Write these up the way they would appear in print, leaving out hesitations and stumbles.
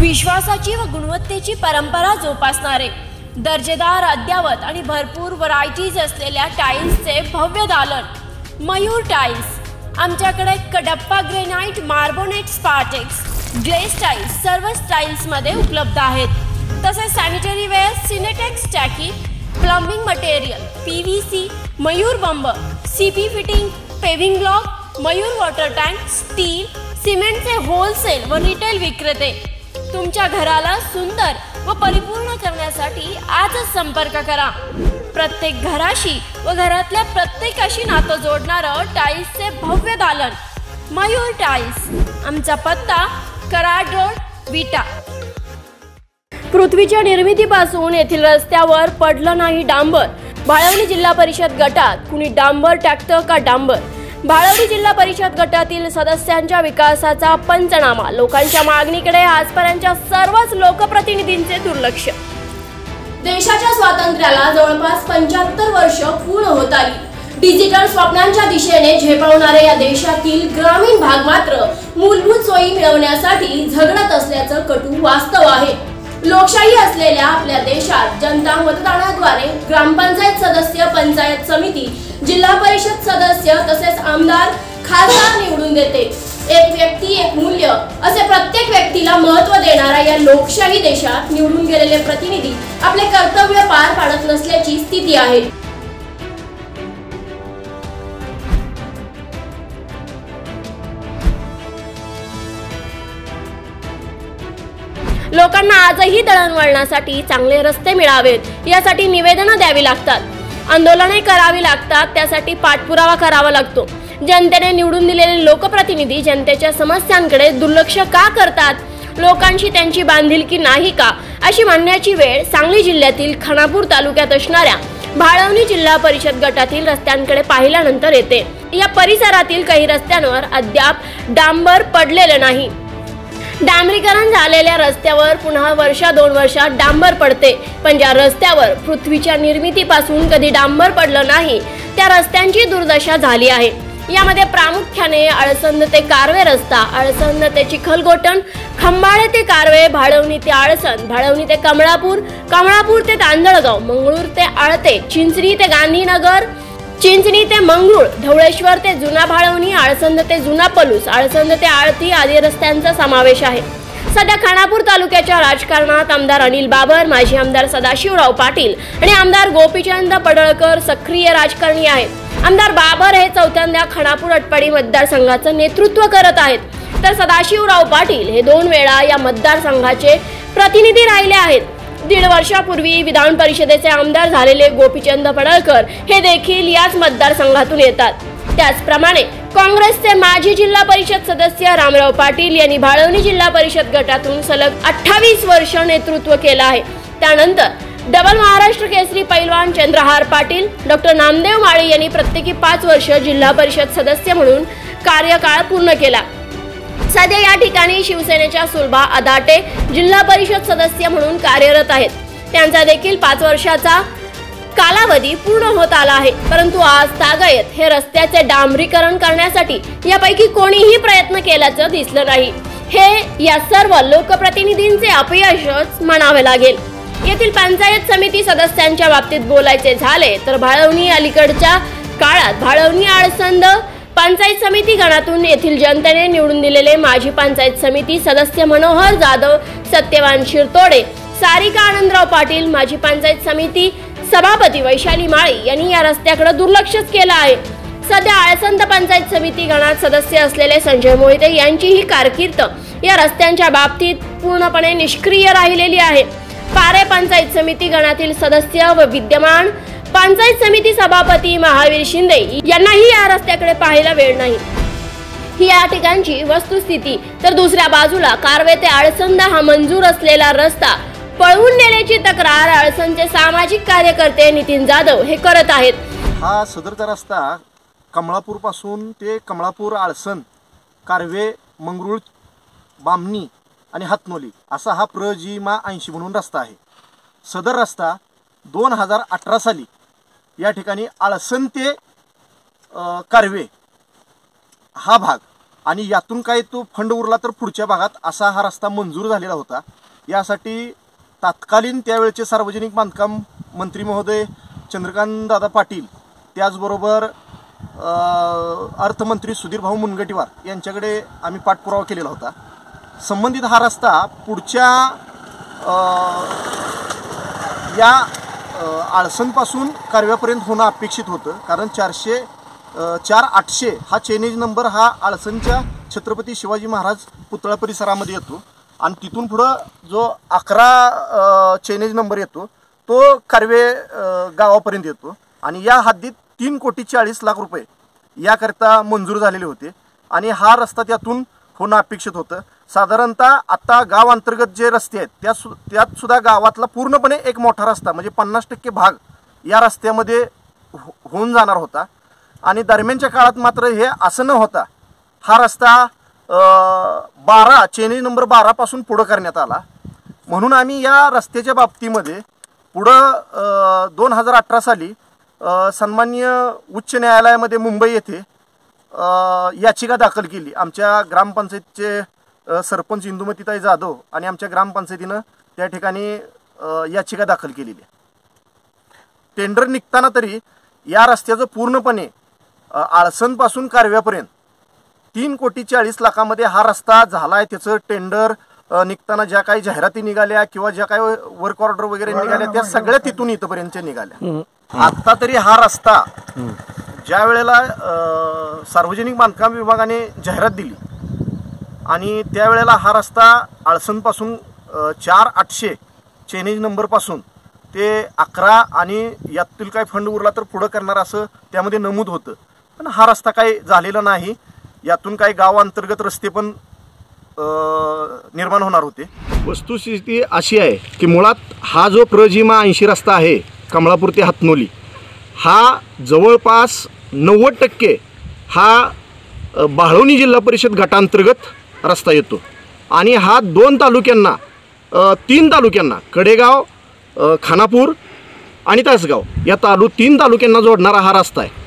विश्वासाची व गुणवत्तेची परंपरा जोपासणारे, दर्जेदार, अद्यावत आणि भरपूर व्हरायटीज असलेल्या टाइल्सचे भव्य दालन मयूर टाइल्स। आमच्याकडे Kadappa granite, Marbonite, Spartek, glaze tiles सर्व स्टाइल्समध्ये उपलब्ध आहेत। तसेच सॅनिटरी वेअर, सिनेटेक्स टाकी, प्लंबिंग मटेरियल, PVC, मयूर बंब, CP fitting, paving block, Mayur water tank, steel, सिमेंटचे होलसेल व रिटेल विक्रेते। तुमच्या घराला सुंदर व परिपूर्ण करण्यासाठी आजच संपर्क करा। प्रत्येक घराशी व घरातल्या प्रत्येकाशी नातं जोडणारं टाइल्सचे भव्य दालन मयूर टाइल्स। आमचा पत्ता कराड रोड, विटा। पृथ्वीच्या निर्मितीपासून येथील रस्त्यावर पडलं नाही डांबर। भाळवणी जिल्हा परिषद गटात कुणी डांबर टाकतं का डांबर? भाळवणी जिल्हा परिषद गटातील सदस्यांच्या विकासाचा पंचनामा, लोकांच्या मागणीकडे आजपर्यंतच्या सर्वच लोकप्रतिनिधींचे दुर्लक्ष। देशाच्या स्वातंत्र्याला जवळपास 75 वर्ष पूर्ण होत आली। डिजिटल स्वप्नांच्या दिशेने झेपावणाऱ्या या देशातील ग्रामीण भाग मात्र मूलभूत सोयी मिळवण्यासाठी झगडत असल्याचं कटू वास्तव आहे। लोकशाही असलेल्या आपल्या देशात जनता मतदानाद्वारे ग्रामपंचायत सदस्य, पंचायत समिती, जिल्हा परिषद सदस्य तसेच आमदार, खासदार निवडून देते। एक व्यक्ती एक मूल्य असे प्रत्येक व्यक्तीला महत्त्व देणारा या लोकशाही देशात निवडून गेलेले प्रतिनिधी आपले कर्तव्य पार पाडत नसल्याची स्थिती आहे। लोकांना आजही दळणवळणासाठी चांगले रस्ते मिळावेत यासाठी निवेदनं द्यावी लागतात, आंदोलने करावी लागतात, त्यासाठी पाठपुरावा करावा लागतो। जनतेने निवडून दिलेले लोकप्रतिनिधी जनतेच्या समस्यांकडे दुर्लक्ष का करतात? लोकांशी त्यांची बांधिलकी नाही का, अशी म्हणण्याची वेळ सांगली जिल्ह्यातील खानापूर तालुक्यात असणाऱ्या भाळवणी जिल्हा परिषद गटातील रस्त्यांकडे पाहिल्यानंतर येते। या परिसरातील काही रस्त्यांवर अद्याप डांबर पडलेले नाही। डांबरीकरण झालेल्या रस्त्यावर पुन्हा वर्षा 2 वर्षात डांबर पडते, पण ज्या रस्त्यावर पृथ्वीच्या निर्मितीपासून कधी डांबर पडलं नाही त्या रस्त्यांची दुर्दशा झाली आहे। यामध्ये प्रामुख्याने आळसंद ते कारवे रस्ता, आळसंद ते चिखलगोटण, खंबाळे ते कारवे, भाळवणी ते आळसंद, भाळवणी ते कमळापूर, कमळापूर ते तांदळगाव, मंगळूर ते आळते, चिंचणी ते गांधीनगर, चिंचणी ते मंगरूळ, ढवळेश्वर ते जुना भाळवणी, आळसंद ते जुना पलूस, आळसंद ते आळती आदी रस्त्यांचा समावेश आहे। सध्या खानापूर तालुक्याच्या राजकारणात आमदार अनिल बाबर, माजी आमदार सदाशिवराव पाटील आणि आमदार गोपीचंद पडळकर सक्रिय राजकारणी आहेत। आमदार बाबर हे 4थ्यांदा खानापूर अटपाडी मतदारसंघाचं नेतृत्व करत आहेत, तर सदाशिवराव पाटील हे 2 वेळा या मतदारसंघाचे प्रतिनिधी राहिले आहेत। 1.5 वर्षापूर्वी विधान परिषदेचे आमदार झालेले गोपीचंद पडळकर हे देखील याच मतदारसंघातून येतात। त्याचप्रमाणे काँग्रेसचे माजी जिल्हा परिषद सदस्य रामराव पाटील यांनी भाळवणी जिल्हा परिषद गटातून सलग 28 वर्ष नेतृत्व केलं आहे। त्यानंतर डबल महाराष्ट्र केसरी पैलवान चंद्रहार पाटील, डॉक्टर नामदेव माळी यांनी प्रत्येकी 5 वर्ष जिल्हा परिषद सदस्य म्हणून कार्यकाळ पूर्ण केला। सध्या या ठिकाणी शिवसेनेच्या सुलभा अदाटे जिल्हा परिषद सदस्य म्हणून कार्यरत आहेत। त्यांचा देखील 5 वर्षाचा कालावधी पूर्ण होत आला आहे, परंतु आज तागायत हे रस्त्याचे डांबरीकरण करण्यासाठी यापैकी कोणीही प्रयत्न केल्याचं दिसलं नाही। हे या सर्व लोकप्रतिनिधींचे अपयशच म्हणावे लागेल। येथील पंचायत समिती सदस्यांच्या बाबतीत बोलायचे झाले तर भाळवणी अलीकडच्या काळात भाळवणी आळसंद पंचायत समिती गणातून येथील जनतेने निवडून दिलेले माजी पंचायत समिती सदस्य मनोहर जाधव, सत्यवान शिरतोडे, सारिका आनंदराव पाटील, माजी पंचायत समिती सभापती वैशाली माळी यांनी या रस्त्याकडे दुर्लक्षच केलं आहे। सध्या आळसंद पंचायत समिती गणात सदस्य असलेले संजय मोहिते यांचीही कारकीर्द या रस्त्यांच्या बाबतीत पूर्णपणे निष्क्रिय राहिलेली आहे। पारे पंचायत समिती गणातील सदस्य व विद्यमान पंचायत समिती सभापती महावीर शिंदे यांनाही या रस्त्याकडे पाहायला वेळ नाही। ही या ठिकाणची वस्तुस्थिती। तर दुसऱ्या बाजूला कारवे ते आळसंद हा मंजूर असलेला रस्ता पळवून नेण्याची तक्रार आळसंदचे सामाजिक कार्यकर्ते नितीन जाधव हे करत आहेत। हा सदरचा रस्ता कमळापूर पासून ते कमळापूर, आळसंद, कारवे, मंगरूळ, बामणी आणि हातनोली असा हा प्रजिमा 80 म्हणून रस्ता आहे। सदर रस्ता 2018 साली या ठिकाणी आळसंद ते कारवे हा भाग आणि यातून काही तो फंड उरला तर पुढच्या भागात असा हा रस्ता मंजूर झालेला होता। यासाठी तात्कालीन त्यावेळचे सार्वजनिक बांधकाम मंत्री महोदय चंद्रकांत दादा पाटील, त्याचबरोबर अर्थमंत्री सुधीर भाऊ मुनगंटीवार यांच्याकडे आम्ही पाठपुरावा केलेला होता. संबंधित हा रस्ता पुढच्या या आळसनपासून कारव्यापर्यंत होणं अपेक्षित होतं, कारण 400-800 हा चेनेज नंबर हा आळसनच्या छत्रपती शिवाजी महाराज पुतळा परिसरामध्ये येतो आणि तिथून पुढं जो 11 चेनेज नंबर येतो तो कारवे गावापर्यंत येतो आणि या हद्दीत 3,40,00,000 रुपये याकरता मंजूर झालेले होते आणि हा रस्ता त्यातून होणं अपेक्षित होतं. साधारणतः आता गाव अंतर्गत जे रस्ते आहेत त्यात सुद्धा गावातला पूर्णपणे एक मोठा रस्ता म्हणजे 50% भाग या रस्त्यामध्ये होऊन जाणार होता आणि दरम्यानच्या काळात मात्र हे असं न होता हा रस्ता 12 चेनेज नंबर 12 पासून पुढं करण्यात आला. म्हणून आम्ही या रस्त्याच्या बाबतीमध्ये पुढं 2018 साली सन्माननीय उच्च न्यायालयामध्ये मुंबई येथे याचिका दाखल केली. आमच्या ग्रामपंचायतचे सरपंच इंदुमतीताई जाधव आणि आमच्या ग्रामपंचायतीनं त्या ठिकाणी याचिका दाखल केलेली आहे. टेंडर निघताना तरी या रस्त्याचं पूर्णपणे आळसनपासून कारव्यापर्यंत 3,40,00,000 मध्ये हा रस्ता झाला आहे. त्याचं टेंडर निघताना ज्या काही जाहिराती निघाल्या किंवा ज्या काही वर्क ऑर्डर वगैरे निघाल्या त्या सगळ्या तिथून इथपर्यंतच्या निघाल्या. आत्ता तरी हा रस्ता ज्या वेळेला सार्वजनिक बांधकाम विभागाने जाहिरात दिली आणि त्यावेळेला हा रस्ता आळसनपासून 4,800 चेनेज नंबरपासून ते 11 आणि यातील काही फंड उरला तर पुढं करणार असं त्यामध्ये नमूद होतं, पण हा रस्ता काही झालेला नाही. यातून काही गाव अंतर्गत रस्ते पण निर्माण होणार होते. वस्तुस्थिती अशी आहे की मुळात हा जो प्रजिमा 80 रस्ता आहे कमळापूर ते हातनोली हा जवळपास 90% हा बाळवणी जिल्हा परिषद गटांतर्गत रस्ता येतो आणि हा 2 तालुक्यांना 3 तालुक्यांना कडेगाव, खानापूर आणि तासगाव या 3 तालुक्यांना जोडणारा हा रस्ता आहे.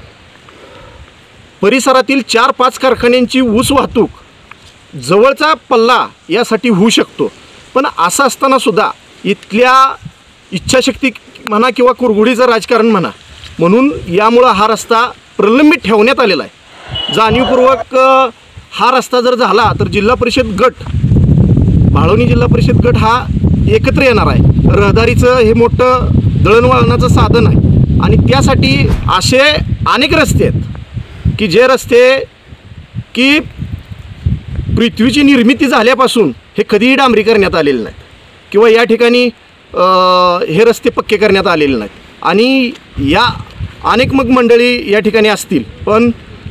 परिसरातील 4-5 कारखान्यांची ऊस वाहतूक जवळचा पल्ला यासाठी होऊ शकतो, पण असं असताना सुद्धा इथल्या इच्छाशक्ती म्हणा किंवा कुरघुडीचं राजकारण म्हणा म्हणून यामुळं हा रस्ता प्रलंबित ठेवण्यात आलेला आहे. जाणीवपूर्वक हा रस्ता जर झाला तर जिल्हा परिषद गट, बाळवणी जिल्हा परिषद गट हा एकत्र येणार आहे. रहदारीचं हे मोठं दळणवळणाचं साधन आहे आणि त्यासाठी असे अनेक रस्ते आहेत की जे रस्ते की पृथ्वीची निर्मिती झाल्यापासून हे कधीही डांबरी करण्यात आलेले नाहीत किंवा या ठिकाणी हे रस्ते पक्के करण्यात आलेले नाहीत आणि या अनेक मग मंडळी या ठिकाणी असतील, पण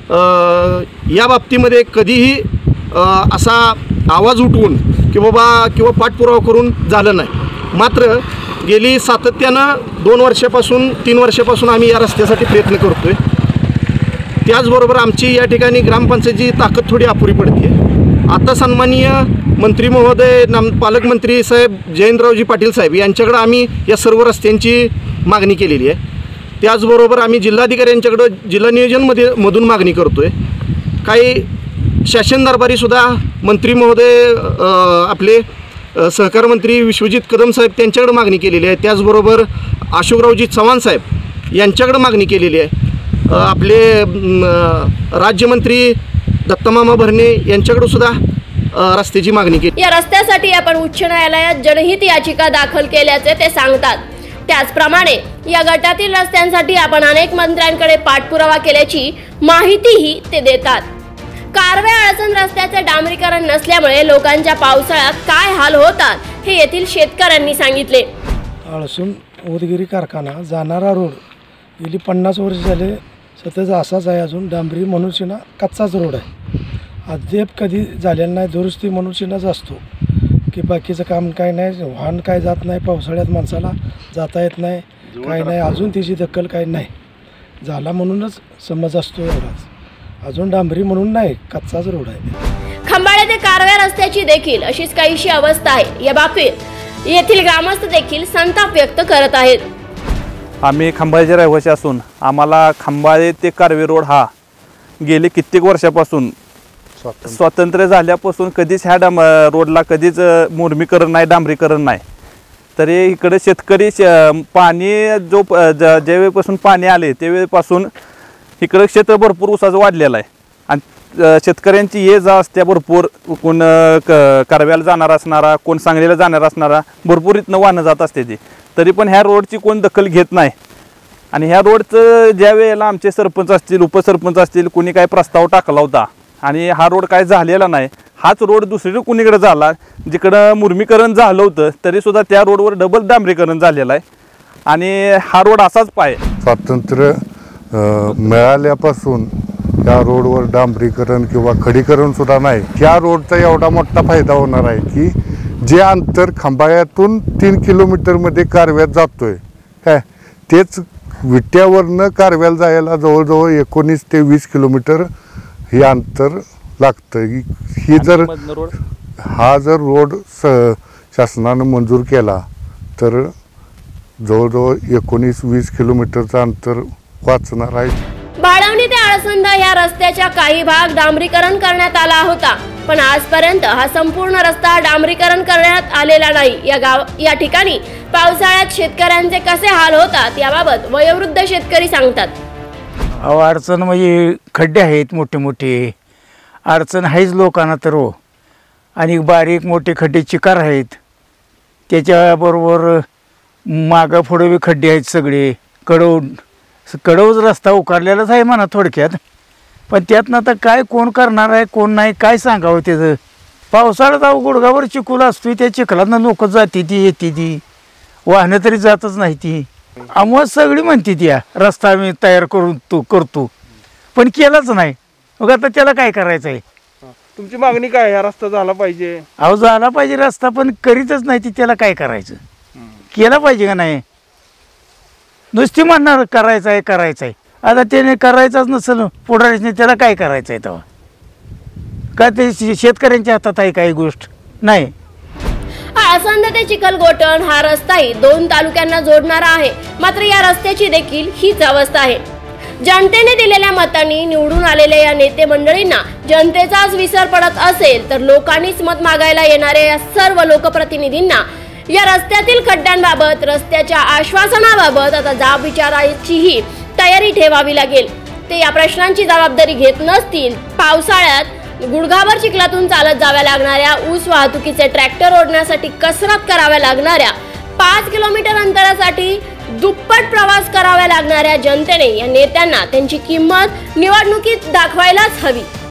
या बाबतीमध्ये कधीही असा आवाज उठवून किंवा पाठपुरावा करून झालं नाही. मात्र गेली सातत्यानं 2 वर्षापासून 3 वर्षापासून आम्ही या रस्त्यासाठी प्रयत्न करतो आहे. त्याचबरोबर आमची या ठिकाणी ग्रामपंचायतीची ताकद थोडी अपुरी पडते. आता सन्माननीय मंत्री महोदय पालकमंत्री साहेब जयंतरावजी पाटील साहेब यांच्याकडं आम्ही या सर्व रस्त्यांची मागणी केलेली आहे. त्याचबरोबर आम्ही जिल्हाधिकाऱ्यांच्याकडं जिल्हा नियोजनमधून मागणी करतो आहे. काही शासन दरबारीसुद्धा मंत्री महोदय आपले सहकार मंत्री विश्वजित कदम साहेब त्यांच्याकडे मागणी केलेली आहे. त्याचबरोबर अशोकरावजी चव्हाण साहेब यांच्याकडे मागणी केलेली आहे. आपले राज्यमंत्री दत्तमामा भरणे यांच्याकडे सुद्धा रस्त्याची मागणी केली. या रस्त्यासाठी आपण उच्च न्यायालयात जनहित याचिका दाखल केल्याचे ते सांगतात. त्याचप्रमाणे या गटातील रस्त्यांसाठी आपण अनेक मंत्र्यांकडे पाठपुरावा केल्याची माहितीही ते देतात. कारवे आळसण रस्त्याचे डांबरीकरण नसल्यामुळे लोकांच्या पावसाळ्यात काय हाल होतात हे येथील शेतकऱ्यांनी सांगितले. आळसण उदगिरी कारखाना जाणारा रोड गेली 50 वर्ष झाले सतत असाच आहे. अजून डांबरी मनुष्यना कच्चाच रोड आहे. अद्याप कधी झालेला नाही. दुरुस्ती मनुष्यनाच असतो की बाकीचं काम काय नाही. वाहन काय जात नाही. पावसाळ्यात माणसाला जाता येत नाही, काय नाही. अजून तिची दखल काय नाही. झाला म्हणूनच समज असतो एवढाच. अजून डांबरी म्हणून नाही, कच्चाच रोड आहे. खंबाळे ते कारवे रस्त्याची देखील अशीच काहीशी अवस्था आहे. या बाबतीत येथील ग्रामस्थ देखील संताप व्यक्त करत आहेत. आम्ही खंबाळेचे रहिवासी असून आम्हाला खंबाळे ते कारवे रोड हा गेले कित्येक वर्षापासून स्वातंत्र्य झाल्यापासून कधीच ह्या रोडला कधीच मुरमीकरण नाही, डांबरीकरण नाही. तरी इकडे शेतकरी पाणी ज्यावेळेपासून पाणी आले त्यावेळेपासून इकडे क्षेत्र भरपूर ऊसाचं वाढलेलं आहे. आणि शेतकऱ्यांची ये जा असते भरपूर. कोण कारव्याला जाणार असणारा, कोण सांगलीला जाणार असणारा भरपूर इथनं वाहनं जात असते ती. तरी पण ह्या रोडची कोण दखल घेत नाही. आणि ह्या रोडचं ज्या वेळेला आमचे सरपंच असतील, उपसरपंच असतील, कोणी काय प्रस्ताव टाकला होता आणि हा रोड काय झालेला नाही. हाच रोड दुसरीकडे कुणीकडे झाला, जिकडं मुरमीकरण झालं होतं तरीसुद्धा त्या रोडवर डबल डांबरीकरण झालेलं आहे. आणि हा रोड असाच पाय. स्वातंत्र्य मिळाल्यापासून या रोडवर डांबरीकरण किंवा खडीकरण सुद्धा नाही. या रोडचा एवढा मोठा फायदा होणार आहे की जे अंतर खंबाळ्यातून 3 किलोमीटरमध्ये कारव्यात जातोय काय, तेच विट्यावरनं कारव्याला जायला जवळजवळ 19 ते 20 किलोमीटर हे अंतर लागतं. ही जर हा जर रोड शासनानं मंजूर केला तर जवळजवळ 19-20 किलोमीटरचं अंतर वाचणार आहे. बाळवणी ते आळसंद या रस्त्याच्या काही भाग डांबरीकरण करण्यात आला होता, पण आजपर्यंत हा संपूर्ण रस्ता डांबरीकरण करण्यात आलेला नाही. या ठिकाणी पावसाळ्यात शेतकऱ्यांचे कसे हाल होतात याबाबत वयोवृद्ध शेतकरी सांगतात. अडचण म्हणजे खड्डे आहेत, मोठे मोठे अडचण आहेच लोकांना तर हो. आणि बारीक मोठे खड्डे चिकार आहेत, त्याच्याबरोबर मागं पुढे बी खड्डे आहेत सगळे. कडवच रस्ता उकारलेलाच आहे म्हणा थोडक्यात. पण त्यातनं आता काय कोण करणार आहे कोण नाही काय सांगावं त्याचं. पावसाळ्यात गुडघावर चिखल असतो, त्या चिखलातनं लोक जाते ती येते ती, वाहनं तरी जातच नाही ती. आम्हाला सगळी म्हणते ती रस्ता आम्ही तयार करतो पण केलाच नाही. मग आता त्याला काय करायचं आहे. तुमची मागणी काय, हा रस्ता झाला पाहिजे? अहो झाला पाहिजे रस्ता, पण करीतच नाही ती. त्याला काय करायचं, केला पाहिजे का नाही. नुसती म्हणणार करायचं आहे करायचं आहे. आता त्याने करायचंच नसेल पुढारीने, त्याला काय करायचं आहे तेव्हा. का ते शेतकऱ्यांच्या हातात आहे काही गोष्ट नाही. आळसंद ते चिखलगोटण हा रस्ताही 2 तालुक्यांना जोडणारा आहे. मात्र या रस्त्याची देखील हीच अवस्था आहे. जनतेने दिलेल्या मतांनी निवडून आलेल्या या नेते मंडळींना जनतेचाच विसर पडत असेल तर लोकांनीच मत मागायला येणाऱ्या या सर्व लोकप्रतिनिधींना या रस्त्यातील खड्ड्यांबाबत, रस्त्याच्या आश्वासनाबाबत आता जाब विचारायचीही तयारी ठेवावी लागेल. ते या प्रश्नांची जबाबदारी घेत नसतील, पावसाळ्यात गुडघाभर चिखलातून चालत जाव्या लागणाऱ्या, ऊस वाहतुकीचे ट्रॅक्टर ओढण्यासाठी कसरत कराव्या लागणाऱ्या, 5 किलोमीटर अंतरासाठी दुप्पट प्रवास कराव्या लागणाऱ्या जनतेने या नेत्यांना त्यांची किंमत निवडणुकीत दाखवायलाच हवी.